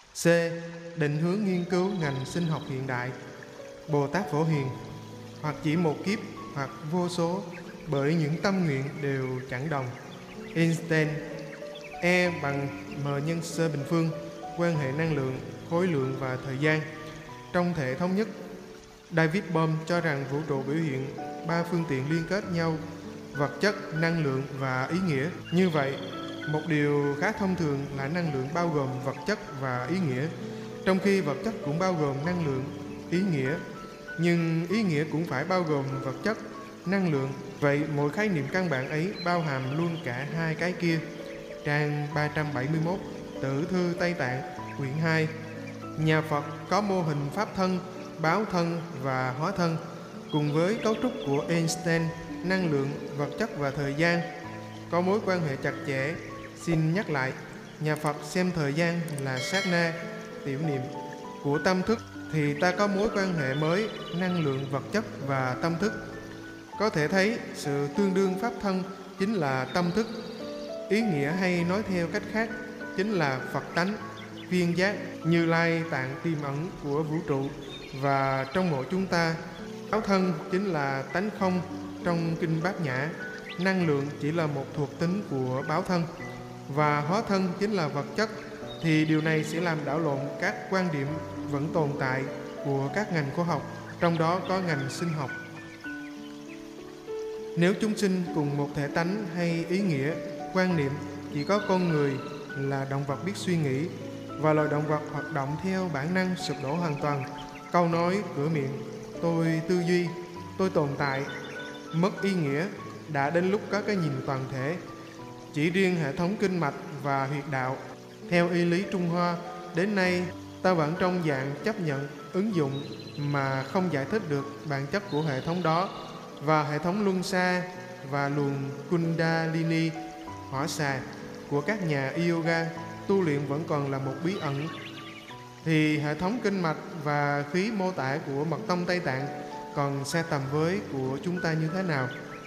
C. Định hướng nghiên cứu ngành sinh học hiện đại. Bồ Tát Phổ Hiền, hoặc chỉ một kiếp hoặc vô số, bởi những tâm nguyện đều chẳng đồng. Einstein. E bằng m nhân c bình phương, quan hệ năng lượng, khối lượng và thời gian trong thể thống nhất. David Bohm cho rằng vũ trụ biểu hiện ba phương tiện liên kết nhau: vật chất, năng lượng và ý nghĩa. Như vậy, một điều khá thông thường là năng lượng bao gồm vật chất và ý nghĩa, trong khi vật chất cũng bao gồm năng lượng, ý nghĩa. Nhưng ý nghĩa cũng phải bao gồm vật chất, năng lượng. Vậy mỗi khái niệm căn bản ấy bao hàm luôn cả hai cái kia. Trang 371, Tử thư Tây Tạng, quyển 2. Nhà Phật có mô hình pháp thân, báo thân và hóa thân, cùng với cấu trúc của Einstein, năng lượng, vật chất và thời gian có mối quan hệ chặt chẽ. Xin nhắc lại, nhà Phật xem thời gian là sát na, tiểu niệm của tâm thức, thì ta có mối quan hệ mới, năng lượng, vật chất và tâm thức. Có thể thấy sự tương đương pháp thân chính là tâm thức, ý nghĩa hay nói theo cách khác chính là Phật tánh, viên giác, Như Lai tạng tiềm ẩn của vũ trụ và trong mỗi chúng ta. Báo thân chính là tánh không trong kinh Bát Nhã, năng lượng chỉ là một thuộc tính của báo thân, và hóa thân chính là vật chất, thì điều này sẽ làm đảo lộn các quan điểm vẫn tồn tại của các ngành khoa học, trong đó có ngành sinh học. Nếu chúng sinh cùng một thể tánh hay ý nghĩa, quan niệm, chỉ có con người là động vật biết suy nghĩ, và loài động vật hoạt động theo bản năng sụp đổ hoàn toàn. Câu nói cửa miệng tôi tư duy, tôi tồn tại mất ý nghĩa. Đã đến lúc có cái nhìn toàn thể. Chỉ riêng hệ thống kinh mạch và huyệt đạo, theo y lý Trung Hoa, đến nay ta vẫn trong dạng chấp nhận, ứng dụng mà không giải thích được bản chất của hệ thống đó. Và hệ thống luân xa và luồng Kundalini, hỏa xà của các nhà yoga tu luyện vẫn còn là một bí ẩn. Thì hệ thống kinh mạch và khí mô tả của mật tông Tây Tạng còn xa tầm với của chúng ta như thế nào?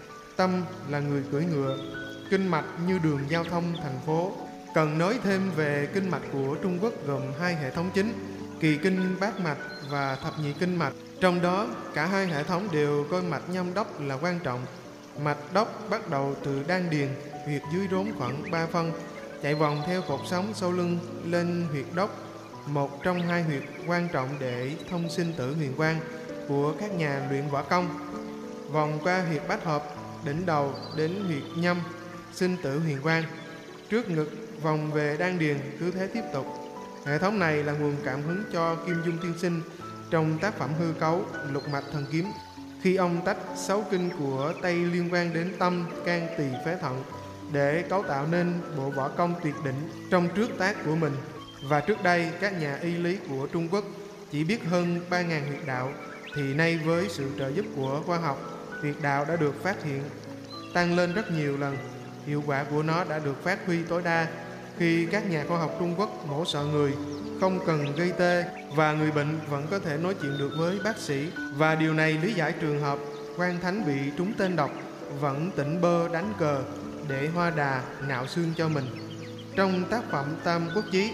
Tâm là người cưỡi ngựa, kinh mạch như đường giao thông thành phố. Cần nói thêm về kinh mạch của Trung Quốc gồm hai hệ thống chính: kỳ kinh bát mạch và thập nhị kinh mạch. Trong đó, cả hai hệ thống đều coi mạch nhâm đốc là quan trọng. Mạch đốc bắt đầu từ đan điền, huyệt dưới rốn khoảng 3 phân, chạy vòng theo cột sống sau lưng lên huyệt đốc, một trong hai huyệt quan trọng để thông sinh tử huyền quang của các nhà luyện võ công. Vòng qua huyệt bách hợp, đỉnh đầu đến huyệt nhâm, sinh tử huyền quang, trước ngực vòng về đan điền, cứ thế tiếp tục. Hệ thống này là nguồn cảm hứng cho Kim Dung tiên sinh trong tác phẩm Hư Cấu Lục Mạch Thần Kiếm, khi ông tách 6 kinh của Tây liên quan đến tâm, can, tỳ, phế, thận để cấu tạo nên bộ võ công tuyệt đỉnh trong trước tác của mình. Và trước đây, các nhà y lý của Trung Quốc chỉ biết hơn 3.000 huyệt đạo, thì nay với sự trợ giúp của khoa học, huyệt đạo đã được phát hiện tăng lên rất nhiều lần. Hiệu quả của nó đã được phát huy tối đa khi các nhà khoa học Trung Quốc mổ xọ người không cần gây tê, và người bệnh vẫn có thể nói chuyện được với bác sĩ. Và điều này lý giải trường hợp quan thánh bị trúng tên độc vẫn tỉnh bơ đánh cờ để hoa đà nạo xương cho mình. Trong tác phẩm Tam Quốc Chí,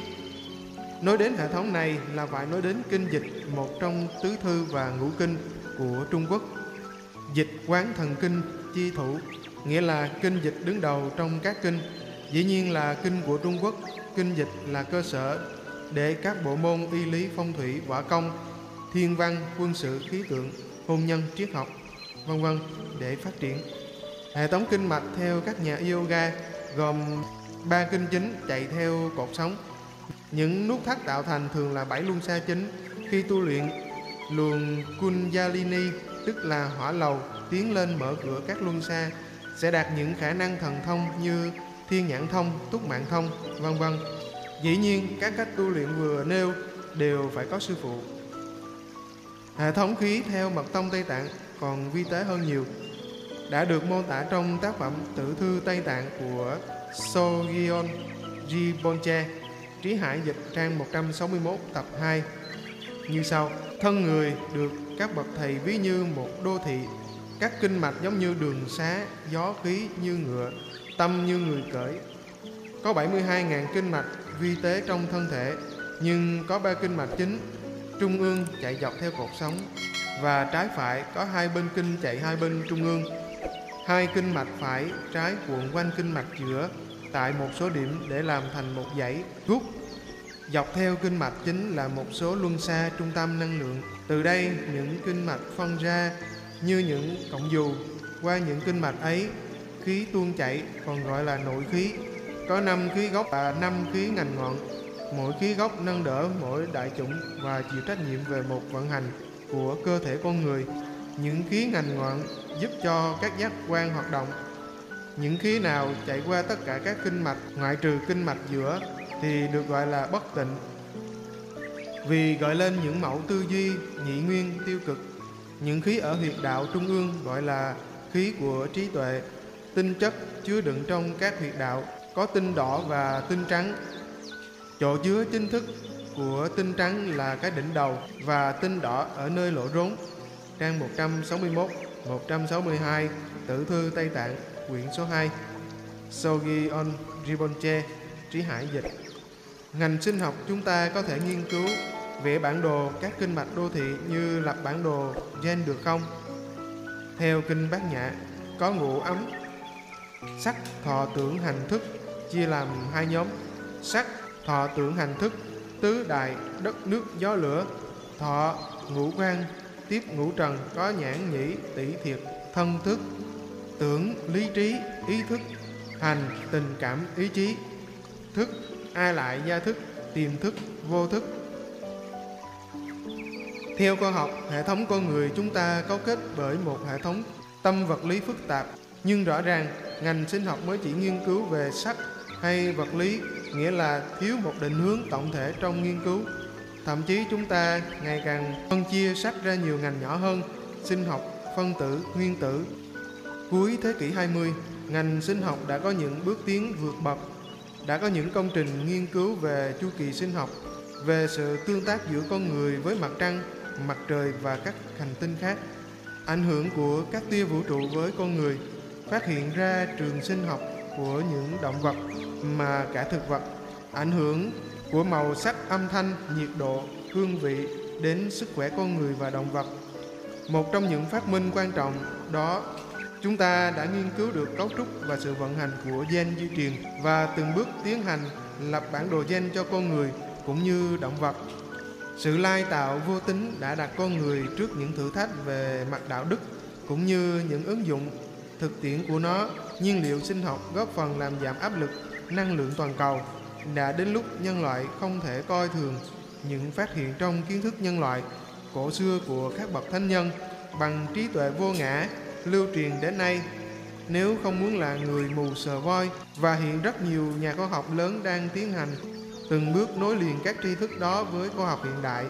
nói đến hệ thống này là phải nói đến kinh dịch, một trong tứ thư và ngũ kinh của Trung Quốc. Dịch quán thần kinh chi thủ, nghĩa là kinh dịch đứng đầu trong các kinh. Dĩ nhiên là kinh của Trung Quốc, kinh dịch là cơ sở để các bộ môn y lý, phong thủy, võ công, thiên văn, quân sự, khí tượng, hôn nhân, triết học, vân vân để phát triển. Hệ thống kinh mạch theo các nhà yoga gồm 3 kinh chính chạy theo cột sống. Những nút thắt tạo thành thường là 7 luân xa chính. Khi tu luyện luồng Kundalini, tức là hỏa lầu, tiến lên mở cửa các luân xa, sẽ đạt những khả năng thần thông như thiên nhãn thông, túc mạng thông, vân vân. Dĩ nhiên, các cách tu luyện vừa nêu đều phải có sư phụ. Hệ thống khí theo mật tông Tây Tạng còn vi tế hơn nhiều, đã được mô tả trong tác phẩm Tử thư Tây Tạng của Sogyeon Rinpoche, Trí Hải dịch trang 161 tập 2 như sau: thân người được các bậc thầy ví như một đô thị, các kinh mạch giống như đường xá, gió khí như ngựa, tâm như người cởi. Có 72.000 kinh mạch vi tế trong thân thể, nhưng có 3 kinh mạch chính, trung ương chạy dọc theo cột sống, và trái phải có 2 bên kinh chạy hai bên trung ương. 2 kinh mạch phải trái cuộn quanh kinh mạch giữa tại một số điểm để làm thành một dãy rút. Dọc theo kinh mạch chính là một số luân xa trung tâm năng lượng. Từ đây những kinh mạch phân ra như những cọng dù. Qua những kinh mạch ấy, khí tuôn chảy, còn gọi là nội khí. Có 5 khí gốc và 5 khí ngành ngọn. Mỗi khí gốc nâng đỡ mỗi đại chủng và chịu trách nhiệm về một vận hành của cơ thể con người. Những khí ngành ngọn giúp cho các giác quan hoạt động. Những khí nào chạy qua tất cả các kinh mạch ngoại trừ kinh mạch giữa thì được gọi là bất tịnh, vì gợi lên những mẫu tư duy nhị nguyên tiêu cực. Những khí ở huyệt đạo trung ương gọi là khí của trí tuệ. Tinh chất chứa đựng trong các huyệt đạo có tinh đỏ và tinh trắng. Chỗ chứa chính thức của tinh trắng là cái đỉnh đầu và tinh đỏ ở nơi lỗ rốn. Trang 161, 162, Tử thư Tây Tạng, quyển số 2. Sogi on Rinpoche, Trí Hải dịch. Ngành sinh học chúng ta có thể nghiên cứu vẽ bản đồ các kinh mạch đô thị như lập bản đồ gen được không? Theo kinh Bát Nhã, có ngũ ấm: sắc, thọ, tưởng, hành, thức, chia làm 2 nhóm. Sắc, thọ, tưởng, hành, thức, tứ đại đất nước gió lửa. Thọ, ngũ quan, tiếp ngũ trần, có nhãn, nhĩ, tỷ, thiệt, thân, thức. Tưởng, lý trí, ý thức. Hành, tình cảm, ý chí. Thức, ai lại, gia thức, tiềm thức, vô thức. Theo khoa học, hệ thống con người chúng ta cấu kết bởi một hệ thống tâm vật lý phức tạp, nhưng rõ ràng ngành sinh học mới chỉ nghiên cứu về sắc hay vật lý, nghĩa là thiếu một định hướng tổng thể trong nghiên cứu. Thậm chí chúng ta ngày càng phân chia sắc ra nhiều ngành nhỏ hơn: sinh học, phân tử, nguyên tử. Cuối thế kỷ 20, ngành sinh học đã có những bước tiến vượt bậc. Đã có những công trình nghiên cứu về chu kỳ sinh học, về sự tương tác giữa con người với mặt trăng, mặt trời và các hành tinh khác, ảnh hưởng của các tia vũ trụ với con người, phát hiện ra trường sinh học của những động vật mà cả thực vật, ảnh hưởng của màu sắc, âm thanh, nhiệt độ, hương vị đến sức khỏe con người và động vật. Một trong những phát minh quan trọng đó, chúng ta đã nghiên cứu được cấu trúc và sự vận hành của gen di truyền và từng bước tiến hành lập bản đồ gen cho con người cũng như động vật. Sự lai tạo vô tính đã đặt con người trước những thử thách về mặt đạo đức cũng như những ứng dụng thực tiễn của nó. Nhiên liệu sinh học góp phần làm giảm áp lực năng lượng toàn cầu. Đã đến lúc nhân loại không thể coi thường những phát hiện trong kiến thức nhân loại cổ xưa của các bậc thánh nhân bằng trí tuệ vô ngã lưu truyền đến nay. Nếu không muốn là người mù sờ voi, và hiện rất nhiều nhà khoa học lớn đang tiến hành từng bước nối liền các tri thức đó với khoa học hiện đại.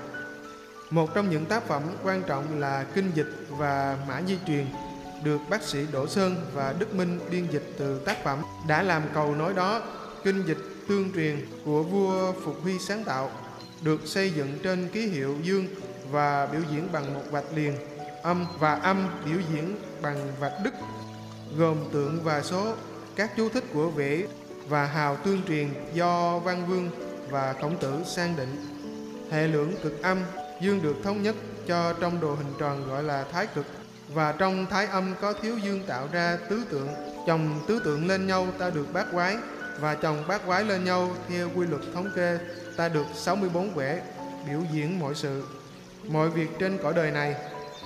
Một trong những tác phẩm quan trọng là Kinh Dịch và Mã Di Truyền, được bác sĩ Đỗ Sơn và Đức Minh biên dịch từ tác phẩm đã làm cầu nối đó. Kinh Dịch tương truyền của vua Phục Huy sáng tạo, được xây dựng trên ký hiệu dương và biểu diễn bằng một vạch liền, âm và âm biểu diễn bằng vạch đứt, gồm tượng và số. Các chú thích của vẽ và hào tương truyền do Văn Vương và Khổng Tử sang định. Hệ lượng cực âm dương được thống nhất cho trong đồ hình tròn gọi là thái cực, và trong thái âm có thiếu dương tạo ra tứ tượng. Chồng tứ tượng lên nhau ta được bát quái, và chồng bát quái lên nhau theo quy luật thống kê ta được 64 quẻ, biểu diễn mọi sự, mọi việc trên cõi đời này.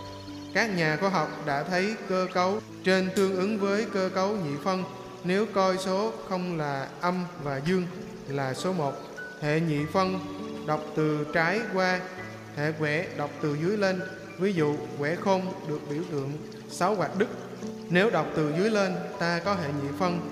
Các nhà khoa học đã thấy cơ cấu trên tương ứng với cơ cấu nhị phân. Nếu coi số không là âm và dương là số 1, hệ nhị phân đọc từ trái qua, hệ quẻ đọc từ dưới lên. Ví dụ quẻ khôn được biểu tượng 6 vạch đứt. Nếu đọc từ dưới lên, ta có hệ nhị phân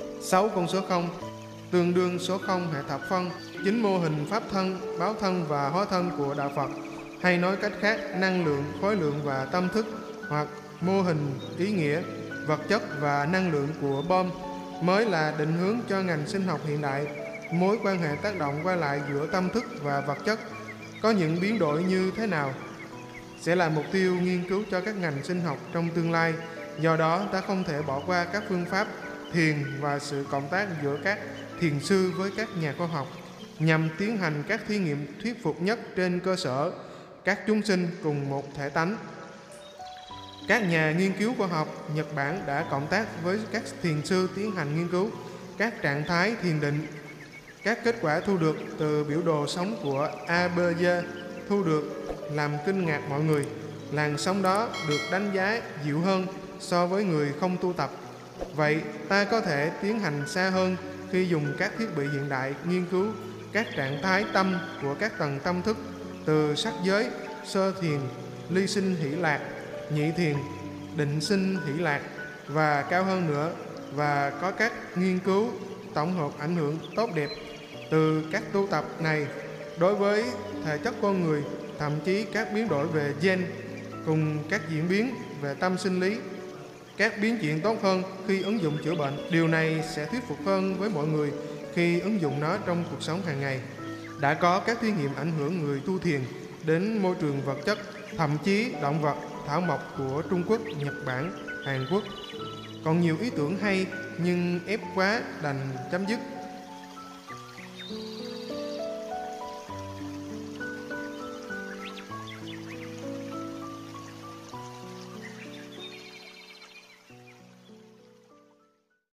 6 con số 0, tương đương số 0 hệ thập phân. Chính mô hình pháp thân, báo thân và hóa thân của đạo Phật, hay nói cách khác, năng lượng, khối lượng và tâm thức, hoặc mô hình ý nghĩa, vật chất và năng lượng của bom, mới là định hướng cho ngành sinh học hiện đại. Mối quan hệ tác động qua lại giữa tâm thức và vật chất có những biến đổi như thế nào sẽ là mục tiêu nghiên cứu cho các ngành sinh học trong tương lai. Do đó, ta không thể bỏ qua các phương pháp thiền và sự cộng tác giữa các thiền sư với các nhà khoa học. nhằm tiến hành các thí nghiệm thuyết phục nhất trên cơ sở các chúng sinh cùng một thể tánh. Các nhà nghiên cứu khoa học Nhật Bản đã cộng tác với các thiền sư tiến hành nghiên cứu các trạng thái thiền định. Các kết quả thu được từ biểu đồ sống của Abe thu được làm kinh ngạc mọi người. Làn sóng đó được đánh giá dịu hơn so với người không tu tập. Vậy ta có thể tiến hành xa hơn khi dùng các thiết bị hiện đại nghiên cứu các trạng thái tâm của các tầng tâm thức từ sắc giới, sơ thiền, ly sinh hỷ lạc, nhị thiền, định sinh hỷ lạc và cao hơn nữa, và có các nghiên cứu tổng hợp ảnh hưởng tốt đẹp từ các tu tập này đối với thể chất con người, thậm chí các biến đổi về gen cùng các diễn biến về tâm sinh lý, các biến chuyển tốt hơn khi ứng dụng chữa bệnh. Điều này sẽ thuyết phục hơn với mọi người khi ứng dụng nó trong cuộc sống hàng ngày. Đã có các thí nghiệm ảnh hưởng người tu thiền đến môi trường vật chất, thậm chí động vật, thảo mộc của Trung Quốc, Nhật Bản, Hàn Quốc. Còn nhiều ý tưởng hay nhưng ép quá đành chấm dứt.